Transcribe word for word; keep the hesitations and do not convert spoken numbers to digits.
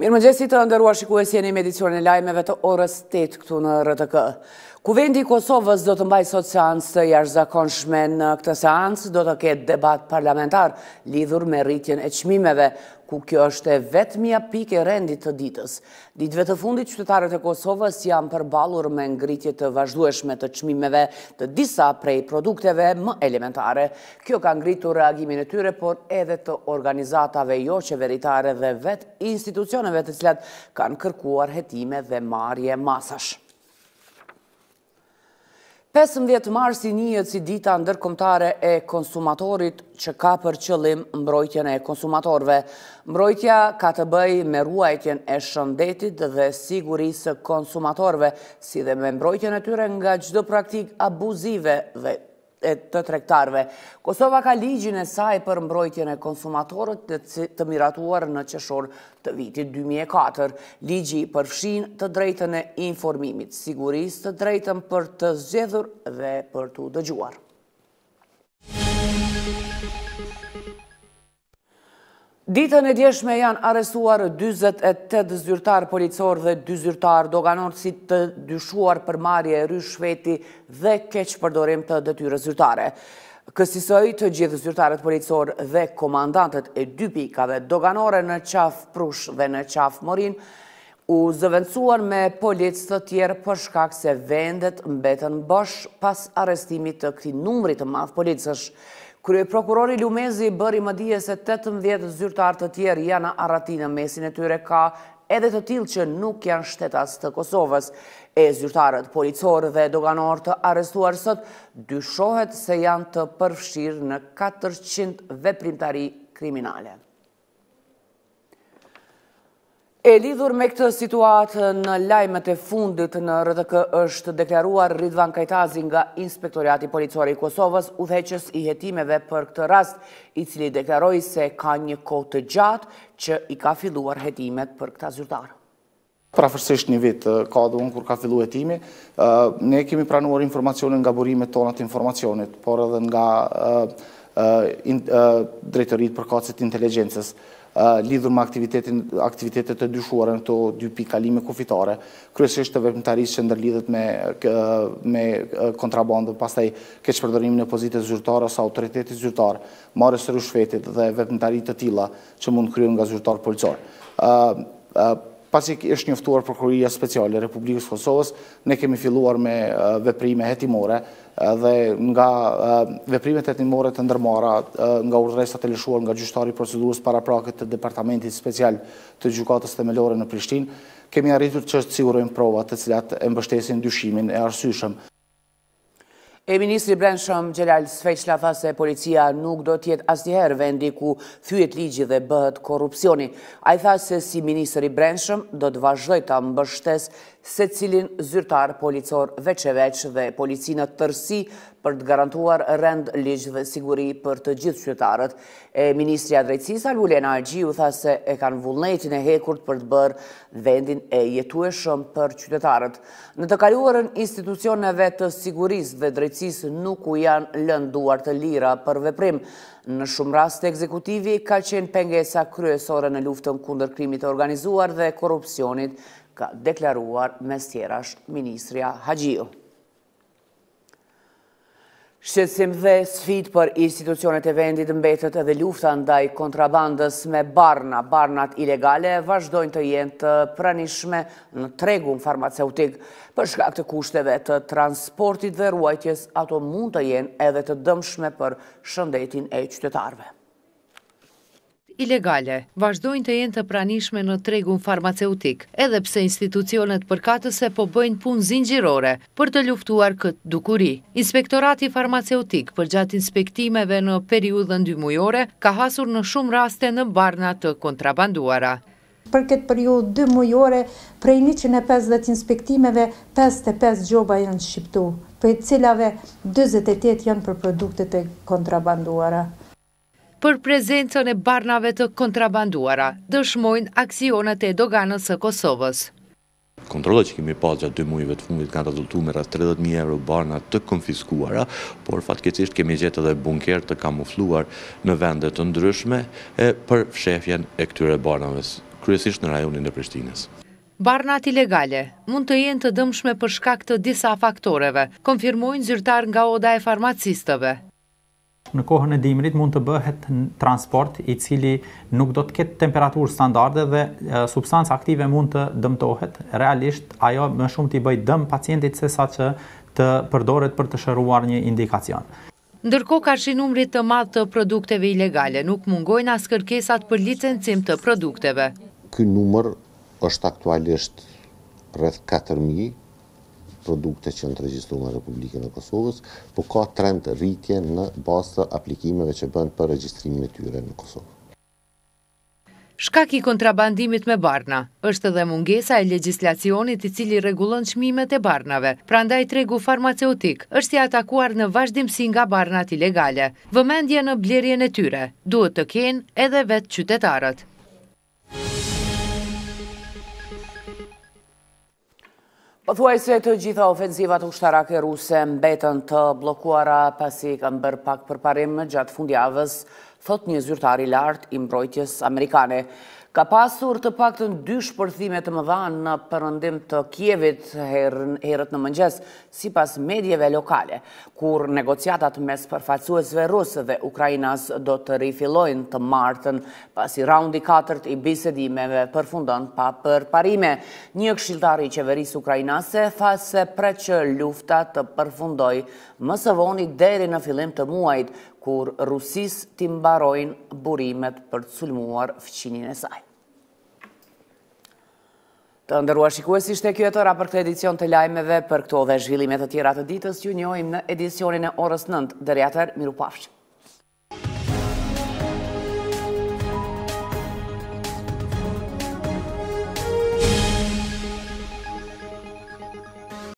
Mirëmëngjesit të nderuar shikues, jeni me edicionin e lajmeve të orës tetë këtu në R T K. Kuvendi i Kosovës do të mbajë sot seancë të jashtëzakonshme. Në këtë seancë do të ketë debat parlamentar lidhur me rritjen e çmimeve, ku kjo është e vetmja pikë e rendit të ditës. Ditëve të fundit, qytetarët e Kosovës janë përballur me ngritje të vazhdueshme të çmimeve të disa prej produkteve më elementare. Kjo ka ngritur reagimin e tyre, por edhe të organizatave jo qeveritare dhe vetë institucioneve të cilat kanë kërkuar hetime dhe marrje masash. pesëmbëdhjetë marsi njihet si dita ndërkombëtare e konsumatorit, që ka për qëllim mbrojtjen e konsumatorëve. Mbrojtja ka të bëjë me ruajtjen e shëndetit dhe sigurisë së konsumatorëve, si dhe me mbrojtjen e tyre nga çdo praktikë abuzive dhe e të tregtarëve. Kosova ka ligjin e saj për mbrojtjen e konsumatorët të miratuar në qershor të vitit dy mijë e katër. Ligji përfshin të drejtën e informimit, sigurisë, të drejtën për të zgjedhur dhe për të dëgjuar. Ditën e djeshme janë arrestuar dyzet e tetë zyrtar policor dhe dy zyrtar doganor si të dyshuar për marrje rishfeti dhe keqpërdorim të detyrës zyrtare. Kësaj të gjithë zyrtarët policor dhe komandantët e dy pikave doganore në qaf Prush dhe në qaf Morin u zëvendësuan me policë të tjerë për shkak se vendet mbetën bosh pas arrestimit të këtij numri të madh policësh. Kryeprokurori Lumezi bëri më dije se tetëmbëdhjetë zyrtar të tjerë janë arrati në mesin e tyre, ka edhe të tillë që nuk janë shtetas të Kosovës. E zyrtarët policor dhe doganor të arrestuar sot dyshohet se janë të përfshirë në katërqind veprimtari kriminale. E lidhur me këtë situatë, në lajmet e fundit në R T K është deklaruar Ridvan Kajtazi nga Inspektoriati Policor i Kosovës, udhëheqës i hetimeve për këtë rast, i cili deklaroi se ka një kohë të gjatë që i ka filluar hetimet për këta zyrtar. Prafërsisht një vit ka dhe unë kur ka fillu hetimi, ne kemi pranuar informacionin nga burimet tona të informacionit, por edhe nga drejtorit përkatësit inteligjencës, lidhur me aktivitetet e dyshuara në këto dy pikë kalime kufitare, kryesisht të veprimtarisë që ndërlidhet me, me kontrabandën, pastaj keqpërdorimin e pozitës zyrtare ose autoritetit zyrtar, marrjes së rishfetit dhe veprimtari të tilla që mund kryen nga zyrtar policor. Pasi është njoftuar Prokuroria Speciale e Republikës Kosovës, ne kemi filluar me veprime hetimore dhe nga veprimet hetimore të ndërmarra nga urdhëresat e lëshuar nga gjyqtari i procedurës paraprakët të Departamentit Special të Gjykatës Themelore në Prishtinë, kemi arritur që të sigurojmë prova të cilat e mbështesin dyshimin e arsyeshëm. E Ministri i Brendshëm Xhelal Sfeqla tha se policia nuk do t'jetë asnjëherë vendi ku thyet ligji dhe bëhet korrupsioni. Ai tha se si ministri i Brendshëm do të vazhdoj ta mbështes secilin zyrtar policor veç e veç dhe policinë në tërësi për të garantuar rend, ligj dhe siguri për të gjithë qytetarët. E Ministria e Drejtësisë Alulena Argjiu tha se e kanë vullnetin e hekurt për të bërë vendin e jetueshëm për qytetarët. Në të kaluarën, institucioneve të sigurisë dhe drejtësisë nuk u janë lënë duar të lira për veprim. Në shumë raste ekzekutivi ka qenë pengesa kryesore në luftën kundër krimit të organizuar dhe korrupsionit, ka deklaruar mes tjerash Ministria Haxhiu. Shqetësim dhe sfidë për institucionet e vendit mbetet edhe lufta ndaj kontrabandës me barna. Barnat ilegale vazhdojnë të jenë të pranishme në tregun farmaceutik. Për shkak të kushteve të transportit dhe ruajtjes, ato mund të jenë edhe të dëmshme për shëndetin e qytetarëve. Ilegale vazhdojnë të jenë të pranishme në tregun farmaceutik, edhe pse institucionet përkatëse po bëjnë punë zinxhirore për të luftuar këtë dukuri. Inspektorati farmaceutik përgjatë inspektimeve në periudhën dymujore ka hasur në shumë raste në barna të kontrabanduara. Për këtë periudhë dymujore, prej njëqind e pesëdhjetë inspektimeve, pesëdhjetë e pesë gjoba janë shqiptu, prej cilave dyzet e tetë janë për produktet e kontrabanduara. Për prezencën e barnave të kontrabanduara, dëshmojnë aksionet e doganës së Kosovës. Kontrollet që kemi pas gjatë dy muajve të fundit kanë rezultuar me rreth tridhjetë mijë euro barna të konfiskuara, por fatkeqësisht kemi gjetur edhe bunker të kamufluar në vende të ndryshme e për fshehjen e këtyre barnave. kryesisht në rajonin e Prishtinës. Barnat ilegale mund të jenë të dëmshme për shkak të disa faktoreve, konfirmojnë zyrtar nga Oda e farmacistëve. Në kohën e dimrit mund të bëhet transport i cili nuk do të ketë temperaturë standarde dhe substancë aktive mund të dëmtohet. Realisht ajo më shumë t'i bëj dëm pacientit se sa që të përdoret për të shëruar një indikacion. Ndërkohë karshi numrit të madh të produkteve ilegale nuk mungojnë as kërkesat për licencim të produkteve. Ky numër është aktualisht rreth katër mijë produkte që janë të regjistruar në Republikën e Kosovës, por ka trend rritje në bazë të aplikimeve që bëhen për regjistrimin e tyre në Kosovë. Shkak i kontrabandimit me barna është edhe mungesa e legjislacionit i cili rregullon çmimet e barnave. Prandaj tregu farmaceutik është i atakuar në vazhdimsi nga barnat ilegale. Vëmendje në blerjen e tyre duhet të kenë edhe vetë qytetarët. Pothuajse të gjitha ofensivat ushtarake ruse mbetën të bllokuara pasi kanë bërë pak përparim gjatë fundjavës, thot një zyrtar i lartë i mbrojtjes amerikane. Ka pasur të paktën dy shpërthime të mëdha në perëndim të Kievit herët në mëngjes, sipas mediave lokale, kur negociatat mes përfaqësuesve rusë dhe Ukrainas do të rifillojnë të martën, pasi raundi katërt i bisedimeve përfundon pa përparime. Një këshilltar i qeverisë ukrainase tha se pret që lufta të përfundoj më së voni deri në fillim të muajit, kur Rusis t'i mbarojnë burimet për të sulmuar fqinjin e saj. Të nderuar shikues, ishte kjo e tëra për këtë edicion të lajmeve. Për këto dhe zhvillimet të tjera të ditës, ju njohim në edicionin e orës nëntë. Deri atëherë, mirupafshim.